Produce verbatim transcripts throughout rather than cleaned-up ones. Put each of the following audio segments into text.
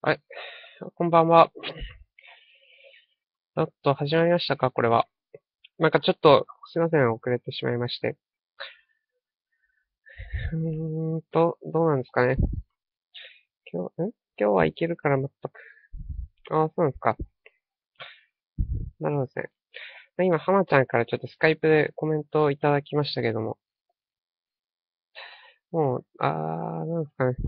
はい、こんばんは。ちょっと始まりましたか、これは。なんかちょっと、すいません、遅れてしまいまして。うーんと、どうなんですかね。今日、ん今日はいけるから全く。ああ、そうなんですか。なるほどですね。今、浜ちゃんからちょっとスカイプでコメントをいただきましたけども、もう、あー、なんですかね。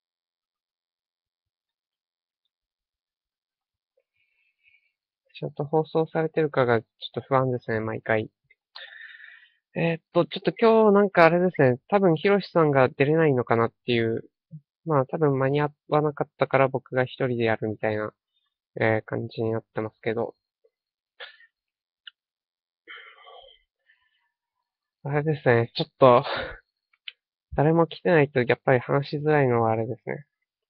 ちゃんと放送されてるかがちょっと不安ですね、毎回。えーっと、ちょっと今日なんかあれですね、多分ヒロシさんが出れないのかなっていう、まあ多分間に合わなかったから僕が一人でやるみたいな、えー感じになってますけど、あれですね。ちょっと、誰も来てないとやっぱり話しづらいのはあれですね。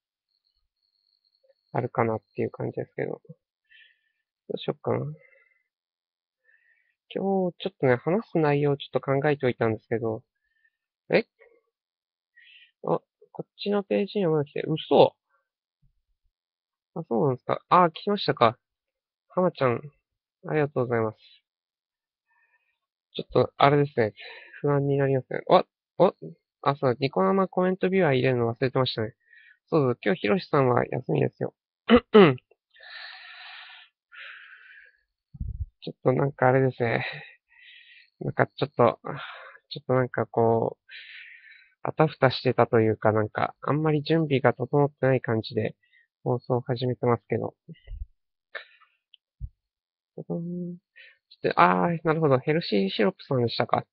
あるかなっていう感じですけど。どうしよっかな。今日、ちょっとね、話す内容をちょっと考えておいたんですけど、えあ、こっちのページにはまだ来て、嘘。あ、そうなんですか。あ、来ましたか。はまちゃん、ありがとうございます。ちょっと、あれですね。不安になりますね。お、お、あ、そう、ニコ生コメントビューアー入れるの忘れてましたね。そうそう、今日ひろしさんは休みですよ。うん。ちょっとなんかあれですね。なんかちょっと、ちょっとなんかこう、あたふたしてたというか、なんか、あんまり準備が整ってない感じで放送を始めてますけど。うーんちょっと、あー、なるほど。ヘルシーシロップさんでしたか。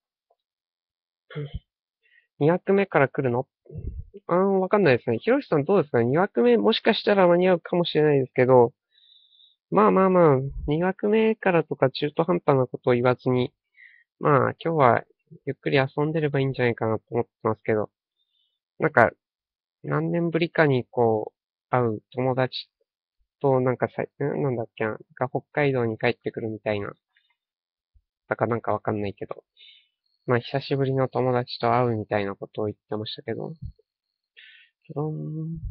にわくめから来るのあー、わかんないですね。ひろしさんどうですかね？ に 枠目もしかしたら間に合うかもしれないですけど、まあまあまあ、にわくめからとか中途半端なことを言わずに、まあ今日はゆっくり遊んでればいいんじゃないかなと思ってますけど、なんか何年ぶりかにこう、会う友達と、なんかさ、んなんだっけな、が北海道に帰ってくるみたいな、だかなんかわかんないけど、まあ久しぶりの友達と会うみたいなことを言ってましたけど、うーん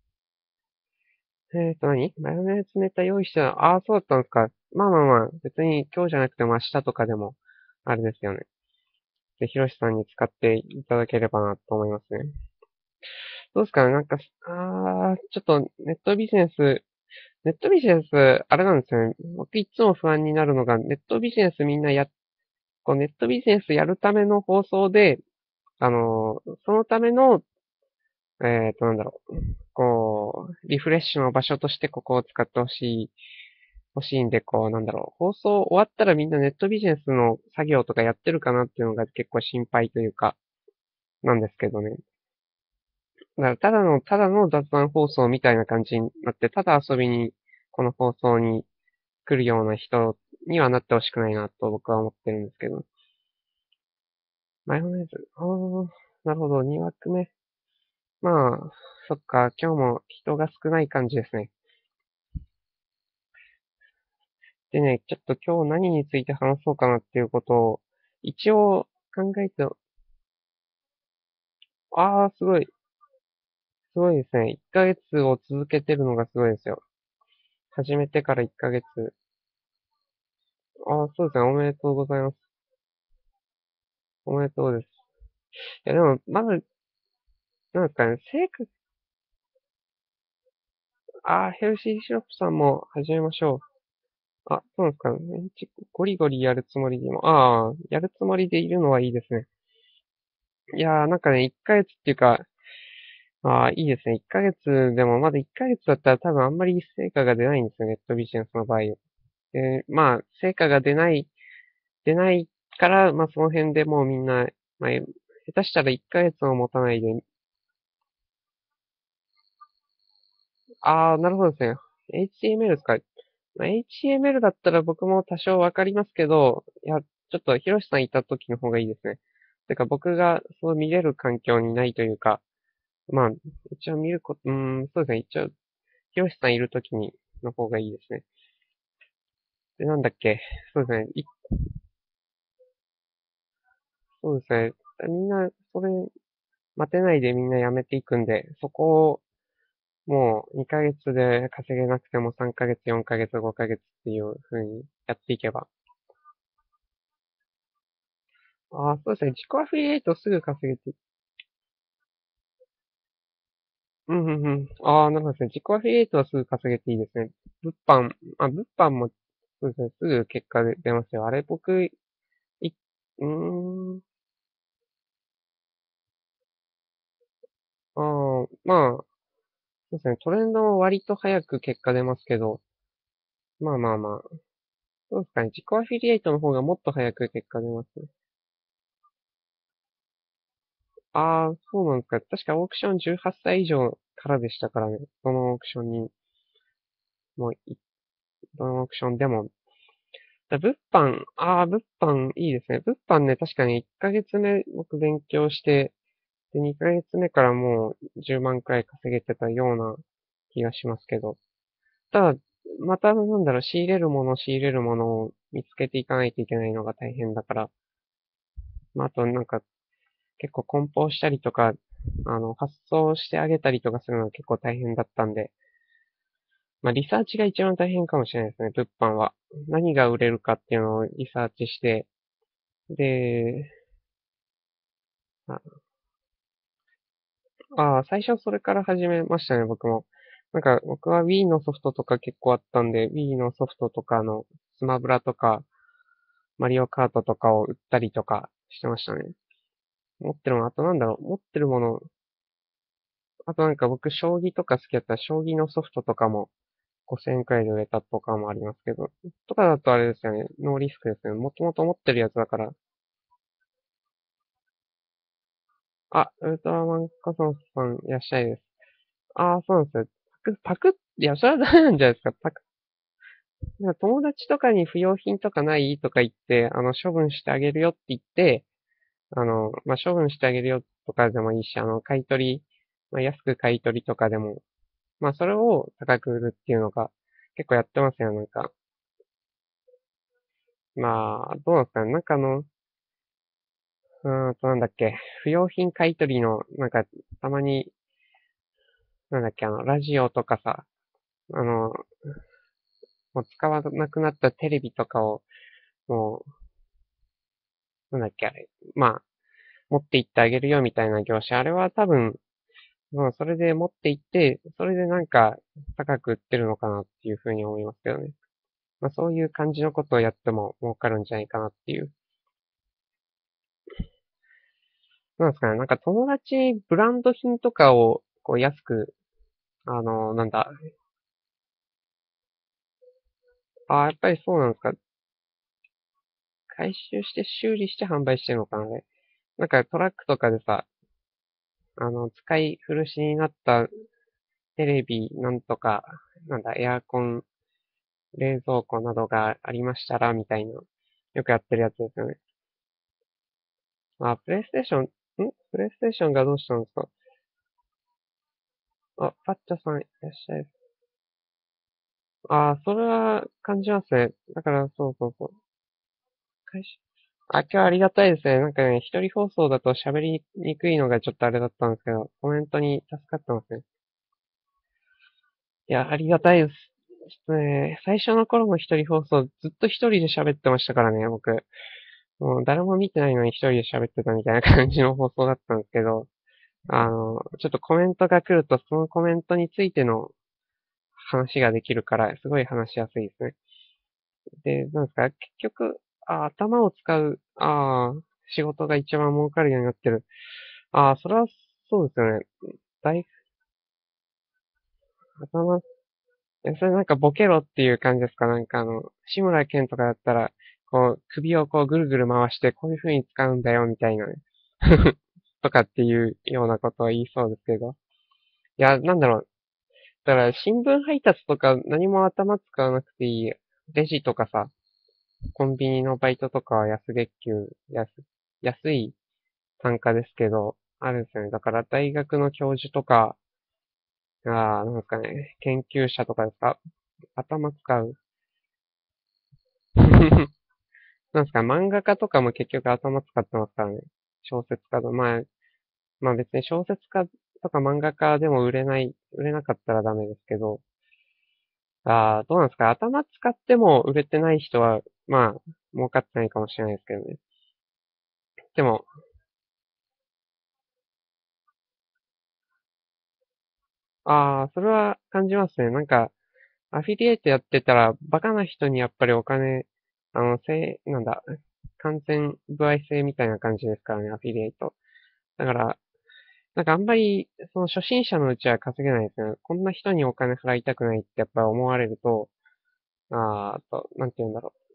えーと何マヨネーズネタ用意してた、ああー、そうだったんですか。まあまあまあ、別に今日じゃなくても明日とかでも、あれですよね。で、ひろしさんに使っていただければなと思いますね。どうですかねなんか、あー、ちょっとネットビジネス、ネットビジネス、あれなんですよね。僕いつも不安になるのが、ネットビジネスみんなやこうネットビジネスやるための放送で、あの、そのための、えっと、なんだろう、こう、リフレッシュの場所としてここを使ってほしい、欲しいんで、こう、なんだろう、放送終わったらみんなネットビジネスの作業とかやってるかなっていうのが結構心配というか、なんですけどね。だからただの、ただの雑談放送みたいな感じになって、ただ遊びに、この放送に来るような人にはなってほしくないなと僕は思ってるんですけど。マヨネーズ。あー、なるほど、にわくめ。まあ、そっか、今日も人が少ない感じですね。でね、ちょっと今日何について話そうかなっていうことを、一応考えて、ああ、すごい、すごいですね。いっかげつを続けてるのがすごいですよ。始めてからいっかげつ。ああ、そうですね。おめでとうございます。おめでとうです。いや、でも、まず、なんですかね、成果、ああ、ヘルシーシロップさんも始めましょう。あ、そうなんですかね。ゴリゴリやるつもりでも、ああ、やるつもりでいるのはいいですね。いやー、なんかね、いっかげつっていうか、ああ、いいですね。いっかげつでも、まだいっかげつだったら多分あんまり成果が出ないんですよ、ネットビジネスの場合。で、まあ、成果が出ない、出ないから、まあその辺でもうみんな、まあ、下手したらいっかげつも持たないで、ああ、なるほどですね。エイチティーエムエル ですか。まあ、エイチティーエムエル だったら僕も多少わかりますけど、いや、ちょっとヒロシさんいた時の方がいいですね。てか僕がそう見れる環境にないというか、まあ、一応見ること、うーん、そうですね。一応、ヒロシさんいる時に、の方がいいですね。で、なんだっけ。そうですね。い、そうですね。みんな、それ、待てないでみんな辞めていくんで、そこを、 もうにかげつで稼げなくてもさんかげつ、よんかげつ、ごかげつっていう風にやっていけば。ああ、そうですね。自己アフィリエイトすぐ稼げて、うんうんうん。ああ、なるほどですね。自己アフィリエイトはすぐ稼げていいですね。物販、あ、物販も、そうですね。すぐ結果で出ますよ。あれ、僕、い、うーん、ああ、まあ、そうですね。トレンドも割と早く結果出ますけど、まあまあまあ、そうですかね。自己アフィリエイトの方がもっと早く結果出ますね。ああ、そうなんですか。確かオークションじゅうはっさい以上からでしたからね。どのオークションにもい、どのオークションでも。だ物販、ああ、物販いいですね。物販ね、確かにいっかげつめ僕勉強して、で、にかげつめからもうじゅうまんくらい稼げてたような気がしますけど。ただ、またなんだろう、仕入れるもの、仕入れるものを見つけていかないといけないのが大変だから、まあ、あとなんか結構梱包したりとか、あの、発送してあげたりとかするのが結構大変だったんで、まあ、リサーチが一番大変かもしれないですね、物販は。何が売れるかっていうのをリサーチして、で、ああ、最初それから始めましたね、僕も。なんか、僕は Wii のソフトとか結構あったんで、Wii のソフトとかのスマブラとか、マリオカートとかを売ったりとかしてましたね。持ってるもの、あとなんだろう、持ってるもの、あとなんか僕、将棋とか好きだったら、将棋のソフトとかもごせんえんくらいで売れたとかもありますけど、とかだとあれですよね、ノーリスクですね。もともと持ってるやつだから、あ、ウルトラマンカソンさんいらっしゃいです。ああ、そうなんですよ。パク、パク、いや、それはダメなんじゃないですか。パク、いや友達とかに不要品とかないとか言って、あの、処分してあげるよって言って、あの、まあ、処分してあげるよとかでもいいし、あの、買い取り、まあ、安く買い取りとかでも、まあ、それを高く売るっていうのが結構やってますよ、なんか。まあ、どうなんですかね。なんかあの、うーんと、なんだっけ、不要品買い取りの、なんか、たまに、なんだっけ、あの、ラジオとかさ、あの、もう使わなくなったテレビとかを、もう、なんだっけ、あれ、まあ、持って行ってあげるよみたいな業者、あれは多分、まあ、それで持って行って、それでなんか高く売ってるのかなっていうふうに思いますけどね。まあ、そういう感じのことをやっても儲かるんじゃないかなっていう。なんですかね。なんか友達、ブランド品とかをこう安く、あの、なんだ、ああ、やっぱりそうなんですか。回収して修理して販売してるのかな、ね。なんかトラックとかでさ、あの、使い古しになったテレビなんとか、なんだ、エアコン、冷蔵庫などがありましたら、みたいな、よくやってるやつですよね。あ、プレイステーション、んプレイステーションがどうしたんですか？あ、パッチャさんいらっしゃい。あ、それは感じますね。だから、そうそうそう。開始あ、今日はありがたいですね。なんかね、一人放送だと喋りにくいのがちょっとあれだったんですけど、コメントに助かってますね。いや、ありがたいです。ちょっとね、最初の頃の一人放送、ずっと一人で喋ってましたからね、僕。もう誰も見てないのに一人で喋ってたみたいな感じの放送だったんですけど、あの、ちょっとコメントが来ると、そのコメントについての話ができるから、すごい話しやすいですね。で、なんですか、結局、あ、頭を使う、ああ、仕事が一番儲かるようになってる。ああ、それはそうですよね。大、頭、え、それなんかボケろっていう感じですか？なんかあの、志村けんとかだったら、こう、首をこうぐるぐる回して、こういう風に使うんだよ、みたいなね。とかっていうようなことを言いそうですけど。いや、なんだろう。だから、新聞配達とか何も頭使わなくていい。レジとかさ、コンビニのバイトとかは安月給、安、安い単価ですけど、あるんですよね。だから大学の教授とか、あーなんですかね、研究者とかですか、頭使う。なんですか、漫画家とかも結局頭使ってますからね。小説家の、まあ、まあ別に小説家とか漫画家でも売れない売れなかったらダメですけど、ああ、どうなんですか？頭使っても売れてない人は、まあ、儲かってないかもしれないですけどね。でも、ああ、それは感じますね。なんか、アフィリエイトやってたら、バカな人にやっぱりお金、あの、せい、なんだ、完全歩合制みたいな感じですからね、アフィリエイト。だから、なんかあんまり、その初心者のうちは稼げないですね。こんな人にお金払いたくないってやっぱ思われると、あーあと、なんて言うんだろう。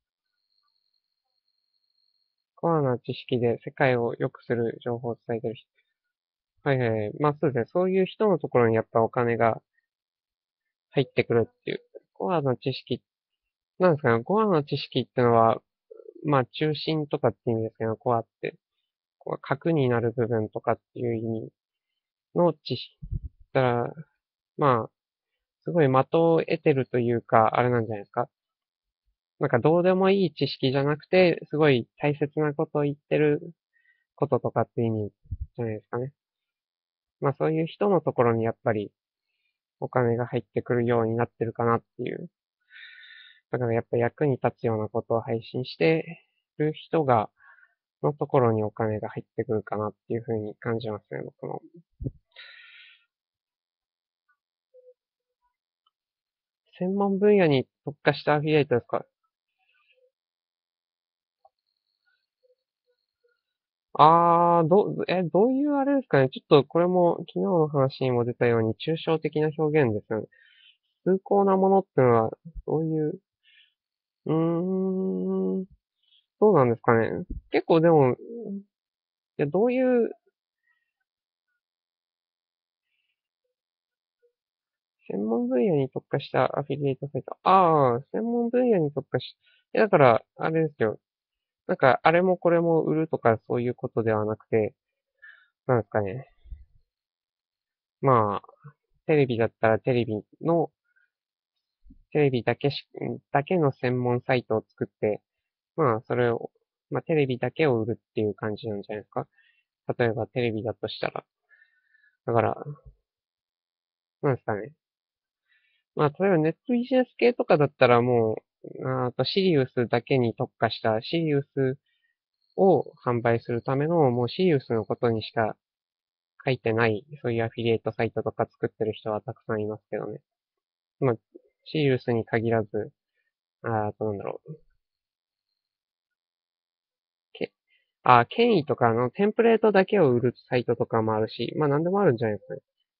コアな知識で世界を良くする情報を伝えてる人。はいはいはい。まあそうですね。そういう人のところにやっぱお金が入ってくるっていう。コアな知識、なんですかね。コアな知識ってのは、まあ中心とかって意味ですけど、コアって、こう核になる部分とかっていう意味の知識。だから、まあ、すごい的を得てるというか、あれなんじゃないですか。なんかどうでもいい知識じゃなくて、すごい大切なことを言ってることとかって意味じゃないですかね。まあそういう人のところにやっぱりお金が入ってくるようになってるかなっていう。だからやっぱ役に立つようなことを配信してる人が、のところにお金が入ってくるかなっていうふうに感じますね、僕も。専門分野に特化したアフィリエイトですか？あー、ど、え、どういうあれですかね。ちょっとこれも昨日の話にも出たように抽象的な表現ですよね。崇高なものってのは、どういう、うーん、どうなんですかね。結構でも、いや、どういう、専門分野に特化したアフィリエイトサイト。ああ、専門分野に特化し、いや、だから、あれですよ。なんか、あれもこれも売るとかそういうことではなくて、なんですかね。まあ、テレビだったらテレビの、テレビだけし、だけの専門サイトを作って、まあ、それを、まあ、テレビだけを売るっていう感じなんじゃないですか。例えばテレビだとしたら。だから、なんですかね。まあ、例えばネットビジネス系とかだったらもう、あとシリウスだけに特化したシリウスを販売するためのもうシリウスのことにしか書いてない、そういうアフィリエイトサイトとか作ってる人はたくさんいますけどね。まあ、シリウスに限らず、ああとなんだろう。け、あ、権威とかのテンプレートだけを売るサイトとかもあるし、まあ何でもあるんじゃないですかね。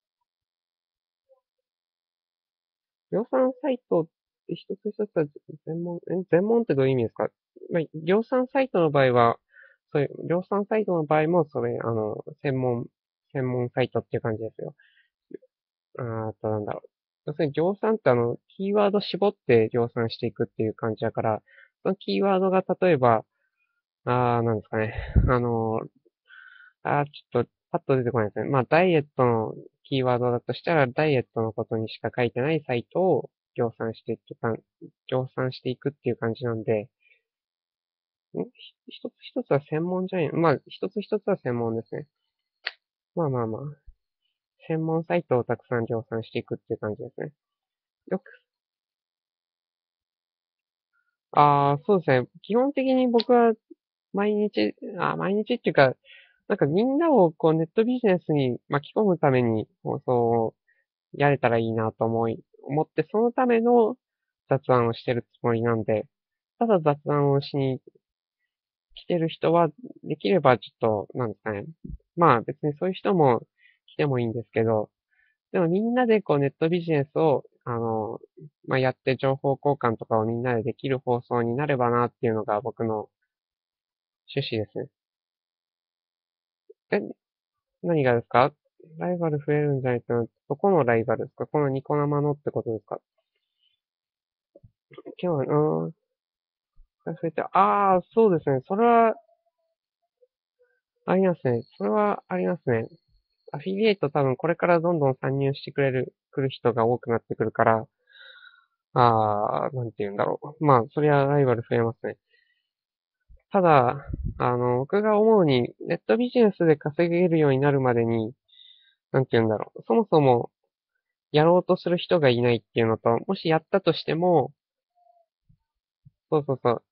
量産サイトって一つ一つは全門、え、全門ってどういう意味ですか？まあ、量産サイトの場合は、そういう、量産サイトの場合も、それ、あの、専門、専門サイトっていう感じですよ。あーあとなんだろう。要するに量産ってあの、キーワード絞って量産していくっていう感じだから、そのキーワードが例えば、あーなんですかね。あの、あーちょっと、パッと出てこないですね。まあ、ダイエットのキーワードだとしたら、ダイエットのことにしか書いてないサイトを量産していくか、量産していくっていう感じなんで、んひ一つ一つは専門じゃない。まあ、一つ一つは専門ですね。まあまあまあ、専門サイトをたくさん量産していくっていう感じですね。よく、ああ、そうですね。基本的に僕は毎日、あー毎日っていうか、なんかみんなをこうネットビジネスに巻き込むために放送をやれたらいいなと思い、思って、そのための雑談をしてるつもりなんで、ただ雑談をしに来てる人は、できればちょっと、なんですかね。まあ別にそういう人も来てもいいんですけど、でもみんなでこうネットビジネスを、あの、まあやって情報交換とかをみんなでできる放送になればなっていうのが僕の趣旨ですね。え、何がですか？ライバル増えるんじゃないってのは、どこのライバルですか？このニコ生のってことですか？今日は、うん、増えて、ああ、そうですね。それはありますね。それはありますね。アフィリエイト多分これからどんどん参入してくれる、来る人が多くなってくるから、ああ、なんて言うんだろう。まあ、そりゃライバル増えますね。ただ、あの、僕が思うに、ネットビジネスで稼げるようになるまでに、なんて言うんだろう。そもそも、 やろうとする人がいないっていうのと、もしやったとしても、そうそうそう、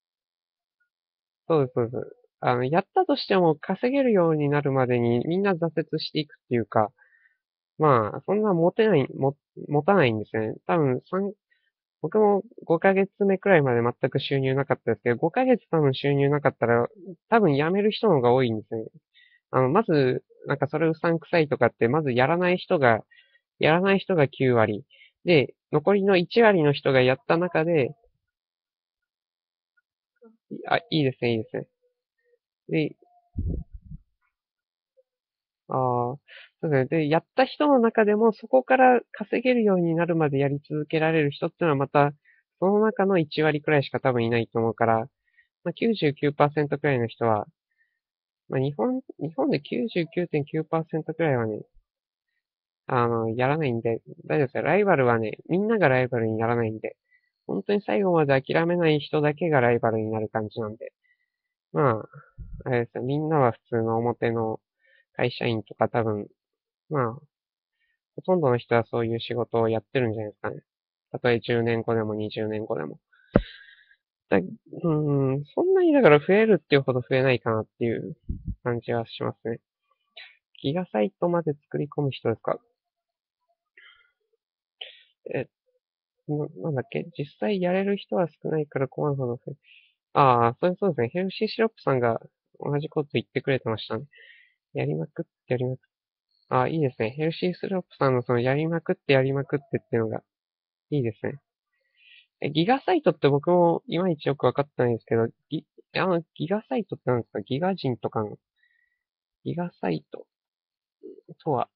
そうです、そうです。あの、やったとしても稼げるようになるまでにみんな挫折していくっていうか、まあ、そんな持てない、も、持たないんですね。多分、三僕もごかげつめくらいまで全く収入なかったですけど、ごかげつ多分収入なかったら、多分辞める人の方が多いんですね。あの、まず、なんかそれうさんくさいとかって、まずやらない人が、やらない人がきゅう割。で、残りのいち割の人がやった中で、あ、いいですね、いいですね。で、ああ、そうですね。で、やった人の中でも、そこから稼げるようになるまでやり続けられる人っていうのはまた、その中のいち割くらいしか多分いないと思うから、まあ、きゅうじゅうきゅうパーセントくらいの人は、まあ、日本、日本できゅうじゅうきゅうてんきゅうパーセントくらいはね、あの、やらないんで、大丈夫ですよ。ライバルはね、みんながライバルにならないんで、本当に最後まで諦めない人だけがライバルになる感じなんで、まあ、あれですよ。みんなは普通の表の会社員とか多分、まあ、ほとんどの人はそういう仕事をやってるんじゃないですかね。たとえじゅうねんごでもにじゅうねんごでも。だ、うーん、そんなにだから増えるっていうほど増えないかなっていう感じはしますね。ギガサイトまで作り込む人ですか？え、な、なんだっけ実際やれる人は少ないから困るほど増え、ああ、そう、そうですね。ヘルシーシロップさんが同じこと言ってくれてましたね。やりまくってやりまくって。ああ、いいですね。ヘルシーシロップさんのそのやりまくってやりまくってっていうのがいいですね。え、ギガサイトって僕もいまいちよくわかってないんですけど、ギ、あの、ギガサイトって何ですか？ギガ人とかの、ギガサイトとは、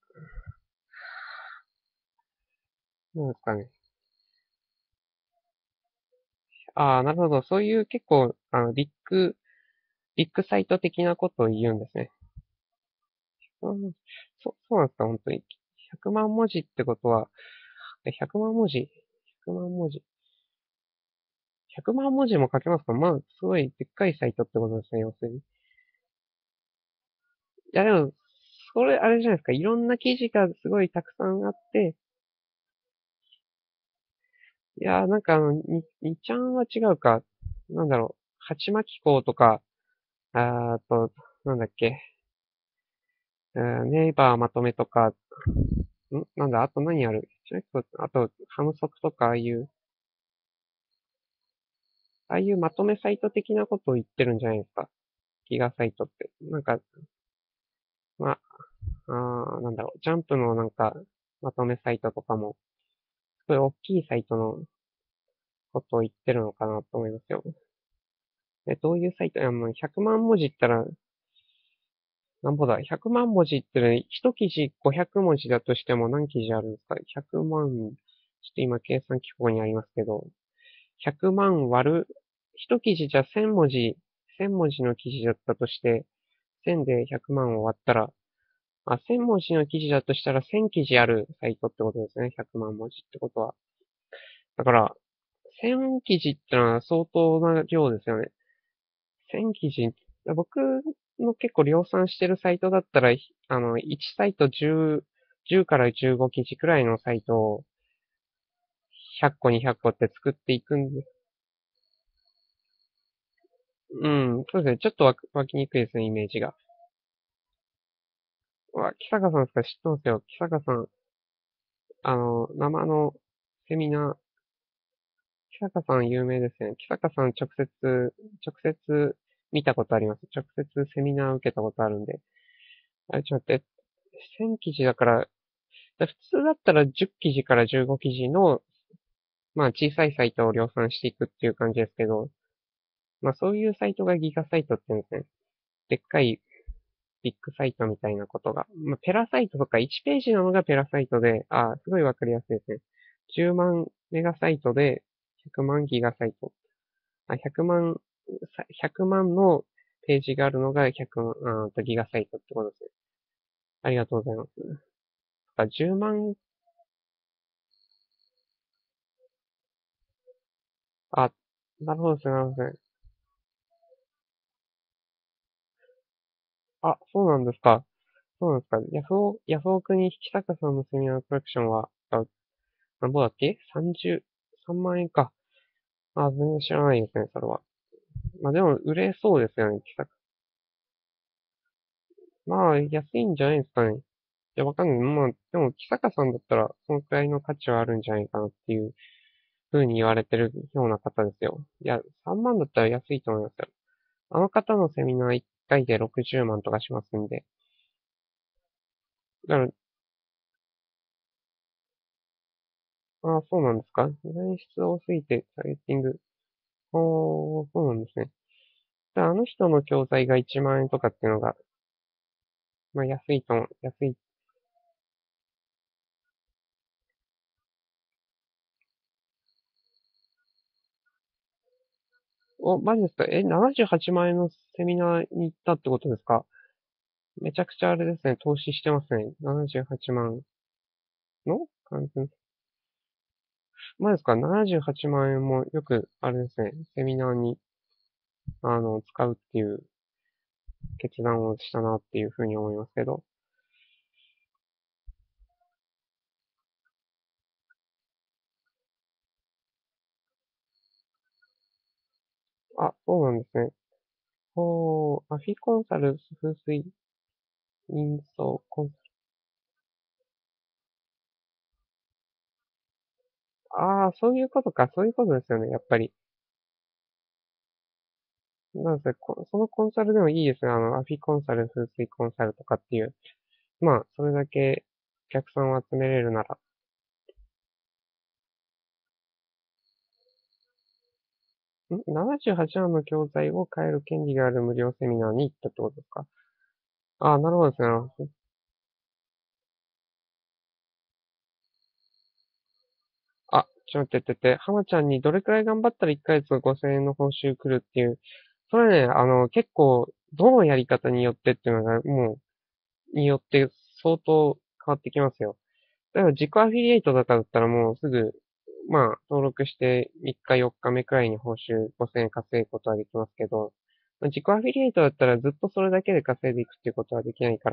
何ですかね。ああ、なるほど。そういう結構、あの、ビッグ、ビッグサイト的なことを言うんですね。うん、そ、そうなんですか、本当に。ひゃくまん文字ってことは、えひゃくまん文字？ ひゃく 万文字。ひゃくまん文字も書けますか？まあ、すごいでっかいサイトってことですね、要するに。いや、でも、それ、あれじゃないですか。いろんな記事がすごいたくさんあって、いやー、なんかあの、に、にちゃんは違うか。なんだろう。鉢巻き港とか、あーと、なんだっけ。えーネイバーまとめとか、んなんだ、あと何ある？鉢巻き港あと、ハムソクとか、ああいう、ああいうまとめサイト的なことを言ってるんじゃないですか。ギガサイトって。なんか、まあ、あーなんだろう。ジャンプのなんか、まとめサイトとかも、すごい大きいサイトのことを言ってるのかなと思いますよ。え、どういうサイト？いや、もうひゃくまん文字ったら、なんぼだ、ひゃくまん文字ってね、一記事ごひゃく文字だとしても何記事あるんですか？ ひゃく 万、ちょっと今計算機ここにありますけど、ひゃくまん割る、一記事じゃせん文字、せん文字の記事だったとして、せんでひゃくまんを割ったら、あ、せん文字の記事だとしたらせん記事あるサイトってことですね。ひゃくまん文字ってことは。だから、せん記事ってのは相当な量ですよね。せん記事、僕の結構量産してるサイトだったら、あの、いちサイトじゅう、じゅうからじゅうご記事くらいのサイトをひゃっこにひゃっこって作っていくんで、うん、そうですね。ちょっとわ湧きにくいですね、イメージが。わ、木坂さんですか？知ってますよ。木坂さん、あの、生のセミナー、木坂さん有名ですね。木坂さん直接、直接見たことあります。直接セミナー受けたことあるんで。あれ、ちょっと待って、せん記事だから、普通だったらじゅっ記事からじゅうご記事の、まあ小さいサイトを量産していくっていう感じですけど、まあそういうサイトがギガサイトって言うんですね。でっかいビッグサイトみたいなことが。まあペラサイトとかいちページなのがペラサイトで、あすごいわかりやすいですね。じゅうまんメガサイトでひゃくまんギガサイト。あ、ひゃくまん、ひゃくまんのページがあるのがひゃくまん、あとギガサイトってことですね。ありがとうございます。だじゅうまん、あ、なるほどですね、なるほどですね。あ、そうなんですか。そうなんですか。ヤフオ、ヤフオクに引坂さんのセミナーコレクションは使う。なんぼだっけ？ さんじゅう、さんまん円か。あ、全然知らないですね、それは。まあでも、売れそうですよね、木坂。まあ、安いんじゃないですかね。いや、わかんない。まあ、でも、木坂さんだったら、そのくらいの価値はあるんじゃないかなっていう風に言われてるような方ですよ。いや、さんまんだったら安いと思いますよ。あの方のセミナーいっかいでろくじゅうまんとかしますんで。だから、ああ、そうなんですか。材質多すぎて、ターゲティング。おー、そうなんですね。だからあの人の教材がいちまん円とかっていうのが、まあ安いと思う、安い。お、マジですか？え、ななじゅうはちまん円のセミナーに行ったってことですか？めちゃくちゃあれですね、投資してますね。ななじゅうはちまんの完全。マジですか？ ななじゅうはち 万円もよく、あれですね、セミナーに、あの、使うっていう決断をしたなっていうふうに思いますけど。あ、そうなんですね。おー、アフィコンサル、風水、印象、コンサル。ああ、そういうことか、そういうことですよね、やっぱり。なんせ、こそのコンサルでもいいですね。あの、アフィコンサル、風水コンサルとかっていう。まあ、それだけお客さんを集めれるなら。ん ?ななじゅうはち 万の教材を変える権利がある無料セミナーに行ったってことですか？ああ、なるほどですね。あ、ちょっと待ってってって、浜ちゃんにどれくらい頑張ったらいっかげつごせんえんの報酬来るっていう。それね、あの、結構、どのやり方によってっていうのが、もう、によって相当変わってきますよ。例えば自己アフィリエイトとかだったらもうすぐ、まあ、登録してみっかよっかめくらいに報酬ごせんえん稼ぐことはできますけど、自己アフィリエイトだったらずっとそれだけで稼いでいくっていうことはできないから、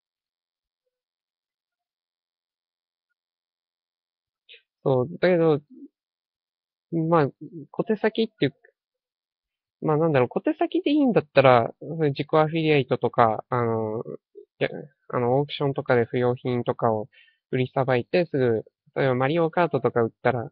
そう、だけど、まあ、小手先っていう、まあなんだろう、小手先でいいんだったら、自己アフィリエイトとか、あの、やあの、オークションとかで不要品とかを売りさばいて、すぐ、例えばマリオカートとか売ったら、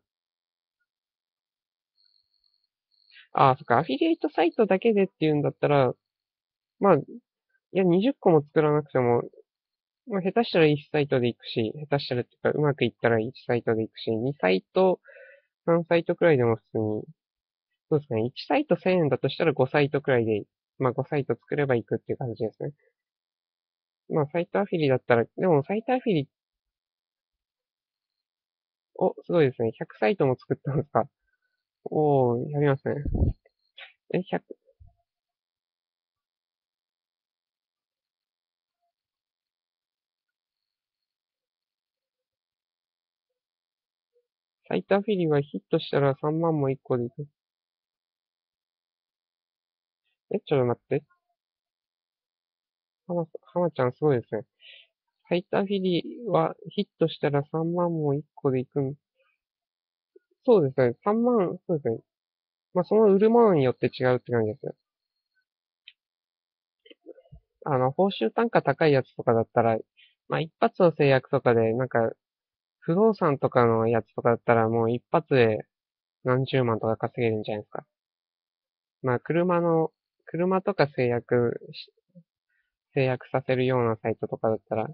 ああ、そっか、アフィリエイトサイトだけでっていうんだったら、まあ、いや、にじゅっこも作らなくても、まあ、下手したらいちサイトで行くし、下手したらっていうか、うまくいったらいちサイトで行くし、にサイト、さんサイトくらいでも普通に、そうですね、いちサイトせんえんだとしたらごサイトくらいで、まあごサイト作れば行くっていう感じですね。まあ、サイトアフィリだったら、でもサイトアフィリ、お、すごいですね。ひゃくサイトも作ったんですか？おー、やりますね。え、ひゃく、サイトアフィリはヒットしたらさんまんもいっこでいく。え、ちょっと待って。はま、はまちゃんすごいですね。サイトアフィリはヒットしたらさんまんもいっこでいくん。そうですね。さんまん、そうですね。まあ、その売るものによって違うって感じですよ。あの、報酬単価高いやつとかだったら、まあ、一発の制約とかで、なんか、不動産とかのやつとかだったら、もう一発で何十万とか稼げるんじゃないですか。まあ、車の、車とか制約し、制約させるようなサイトとかだったら、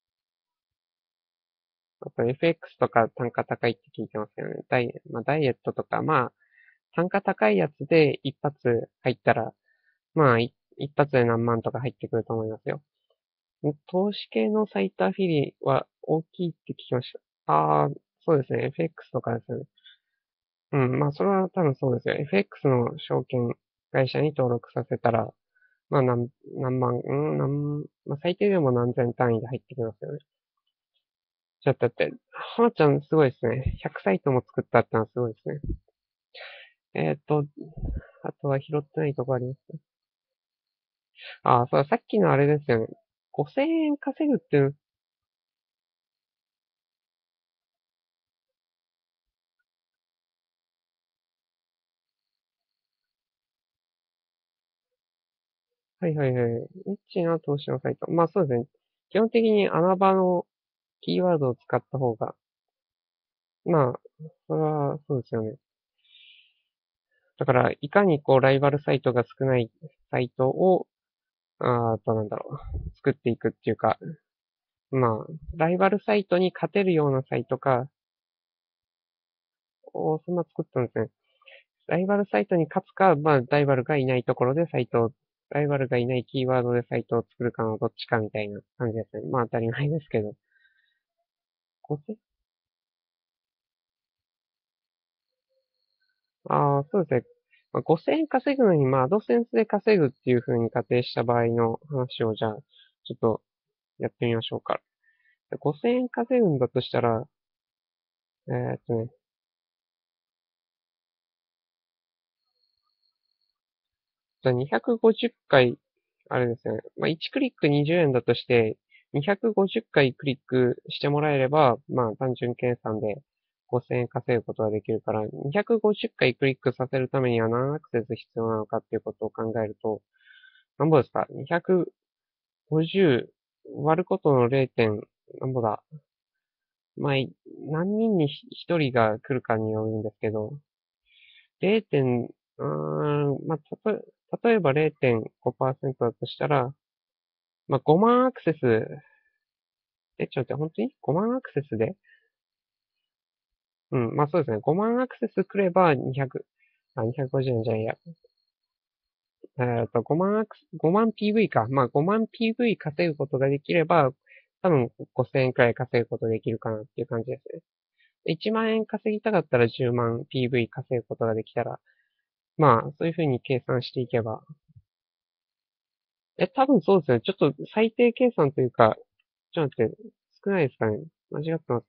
あと エフエックス とか単価高いって聞いてますよね。ダイエ、まあ、ダイエットとか、まあ、単価高いやつで一発入ったら、まあ、い一発で何万とか入ってくると思いますよ。投資系のサイトアフィリは大きいって聞きました。ああ、そうですね。エフエックス とかですね。うん、まあ、それは多分そうですよ。エフエックス の証券会社に登録させたら、まあ、何、何万、うん、何、まあ、最低でも何千単位で入ってきますよね。ちょっとだって、はなちゃんすごいですね。ひゃくサイトも作ったってのはすごいですね。えっと、あとは拾ってないとこありますか？ああ、そう、さっきのあれですよね。ごせんえん稼ぐっていう、 はいはいはい。エッチな投資のサイト。まあそうですね。基本的に穴場のキーワードを使った方が、まあ、それはそうですよね。だから、いかにこう、ライバルサイトが少ないサイトを、あーと、なんだろう、作っていくっていうか、まあ、ライバルサイトに勝てるようなサイトか、をそんな作ったんですね。ライバルサイトに勝つか、まあ、ライバルがいないところでサイトを、ライバルがいないキーワードでサイトを作るかのどっちかみたいな感じですね。まあ、当たり前ですけど。ごせんああ、そうですね。まあ、ごせんえん稼ぐのに、まあ、アドセンスで稼ぐっていう風に仮定した場合の話を、じゃあ、ちょっとやってみましょうか。ごせんえん稼ぐんだとしたら、えーっとね、じゃあにひゃくごじゅっかい、あれですよね。まあ、いちクリックにじゅうえんだとして、にひゃくごじゅっかいクリックしてもらえれば、まあ、単純計算でごせんえん稼ぐことができるから、にひゃくごじゅっかいクリックさせるためには何アクセス必要なのかっていうことを考えると、なんぼですか？ にひゃくごじゅう 割ることの れい. 点、なんぼだ。まあ、い何人にひとりが来るかによるんですけど、れい. 点、うーん、まあ、たとえ、例えばれいてんごパーセントだとしたら、まあ、ごまんアクセス、え、ちょっと待って、本当に ?ご 万アクセスでうん、まあそうですね。ごまんアクセス来ればにひゃく、あ、にひゃくごじゅうえんじゃないや。えっと、ごまんアクセス、ごまん ピーブイ か。まあごまん ピーブイ 稼ぐことができれば、多分ごせんえんくらい稼ぐことできるかなっていう感じですね。いちまん円稼ぎたかったらじゅうまん ピーブイ 稼ぐことができたら、まあ、そういうふうに計算していけば。え、多分そうですね。ちょっと最低計算というか、ちょっと待って、少ないですかね。間違ってます。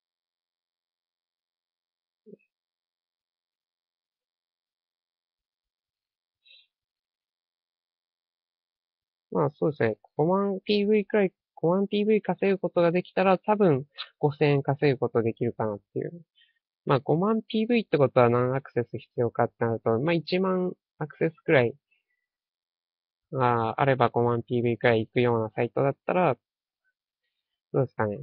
まあそうですね。ごまん ピーブイ くらい、ごまん ピーブイ 稼ぐことができたら、多分ごせんえん稼ぐことできるかなっていう。まあごまん ピーブイ ってことは何アクセス必要かってなると、まあいちまんアクセスくらいがあればごまん ピーブイ くらい行くようなサイトだったら、どうですかね。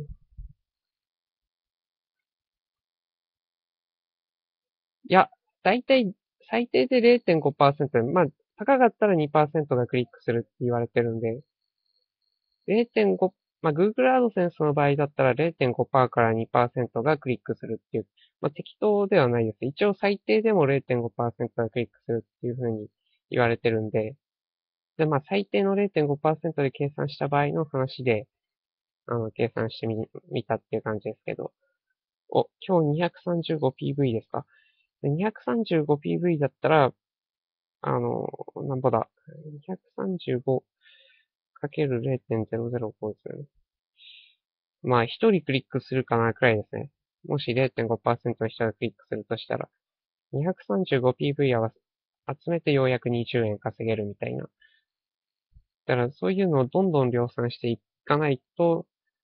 いや、だいたい最低でれいてんごパーセント、まあ高かったらにパーセントがクリックするって言われてるんで、れいてんご、まあ、Google AdSense の場合だったられいてんごパーセントからにパーセントがクリックするっていう、まあ、適当ではないです。一応最低でもれいてんごパーセントがクリックするっていうふうに言われてるんで、で、まあ、最低のれいてんごパーセントで計算した場合の話で、あの、計算してみ、みたっていう感じですけど、お、今日 にひゃくさんじゅうごピーブイ ですか？で にひゃくさんじゅうごピーブイ だったら、あの、なんぼだ、にひゃくさんじゅうごかけるれいてんぜろぜろごですよね。まあ、一人クリックするかなくらいですね。もしれいてんごパーセントの人がクリックするとしたら、にひゃくさんじゅうごピーブイ 合わせ、集めてようやくにじゅうえん稼げるみたいな。だからそういうのをどんどん量産していかないと、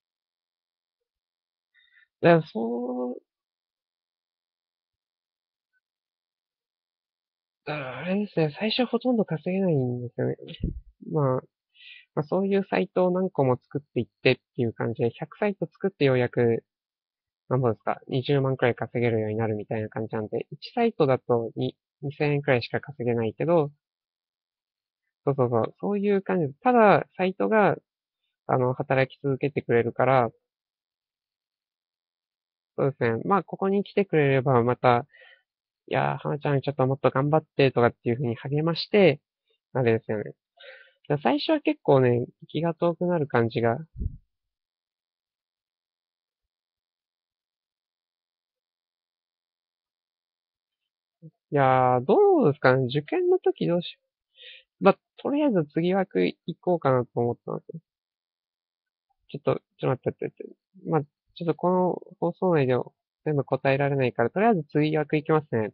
だからそう、だからあれですね、最初ほとんど稼げないんですよね。まあ、まあ、そういうサイトを何個も作っていってっていう感じで、ひゃくサイト作ってようやく、なんぼですか、にじゅうまんくらい稼げるようになるみたいな感じなんで、いちサイトだとににせんえんくらいしか稼げないけど、そうそうそう。そういう感じです。ただ、サイトが、あの、働き続けてくれるから、そうですね。まあ、ここに来てくれれば、また、いやー、花ちゃんちょっともっと頑張ってとかっていう風に励まして、あれですよね。だ最初は結構ね、気が遠くなる感じが、いやー、どうですかね。受験の時どうしよう。まあ、とりあえず次枠行こうかなと思ってます。ちょっと、ちょっと待ってってって。まあ、ちょっとこの放送内で全部答えられないから、とりあえず次枠行きますね。